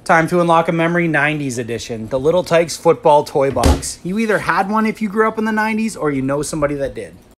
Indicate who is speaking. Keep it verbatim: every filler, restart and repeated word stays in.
Speaker 1: Time to unlock a memory, nineties edition, the Little Tykes football toy box. You either had one if you grew up in the nineties or you know somebody that did.